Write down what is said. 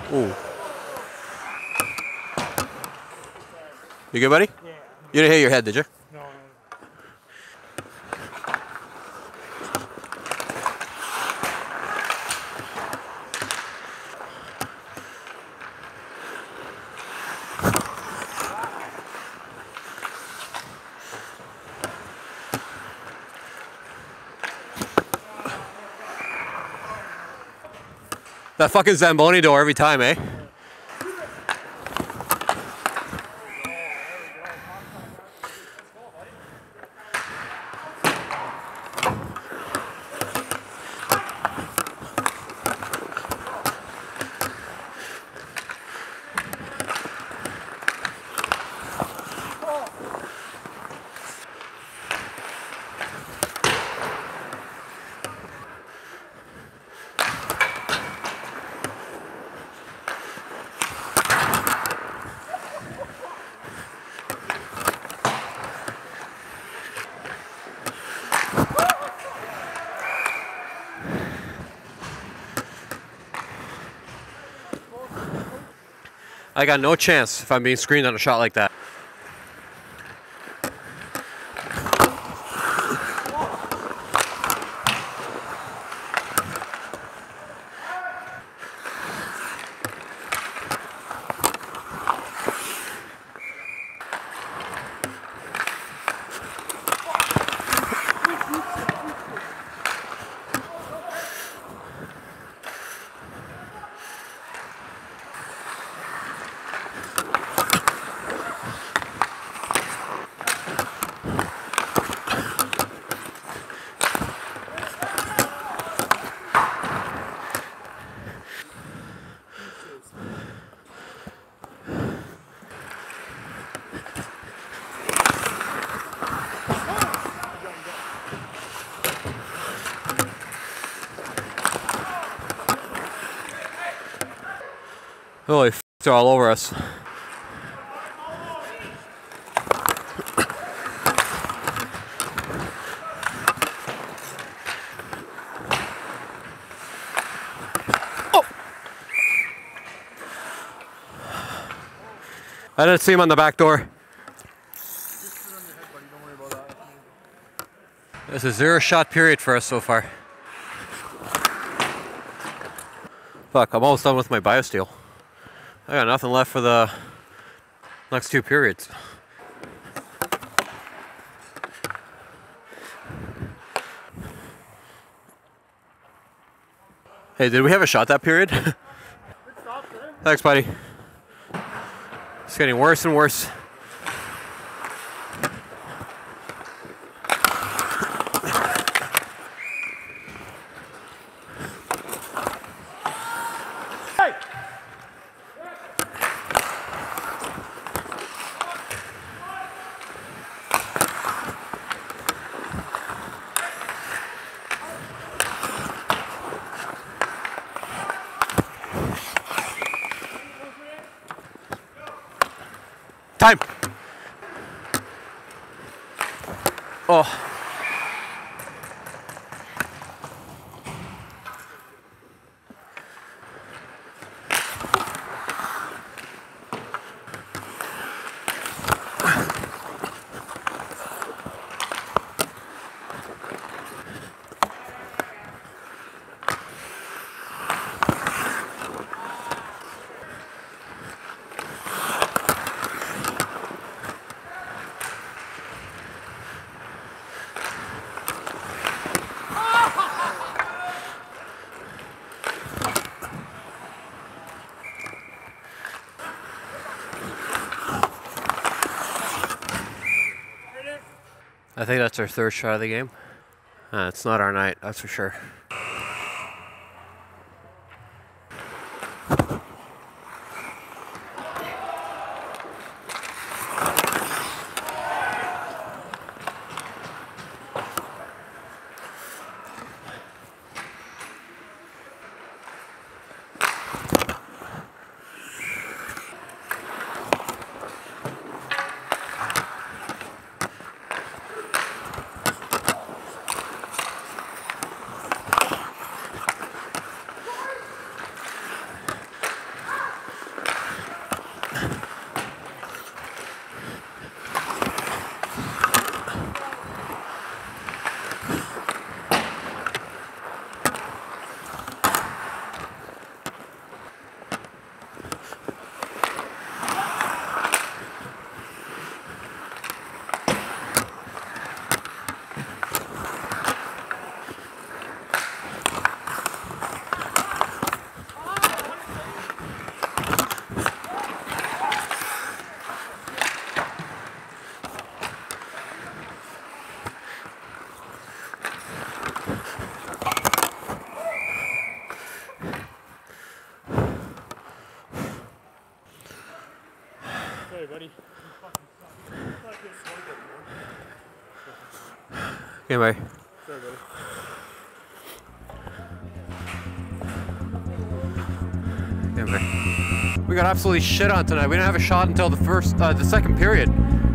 Ooh. You good, buddy? Yeah. You didn't hit your head, did you? No. That fucking Zamboni door every time, eh? I got no chance if I'm being screened on a shot like that. Holy f***, they're all over us. Oh! I didn't see him on the back door. This is a 0-shot period for us so far. Fuck, I'm almost done with my biosteel. I got nothing left for the next 2 periods. Hey, did we have a shot that period? Thanks, buddy. It's getting worse and worse. Time. Oh. I think that's our 3rd shot of the game. It's not our night, that's for sure. Hey, buddy. You fucking suck. Okay, bye. Sorry, buddy. Okay, bye. We got absolutely shit on tonight. We didn't have a shot until the second period.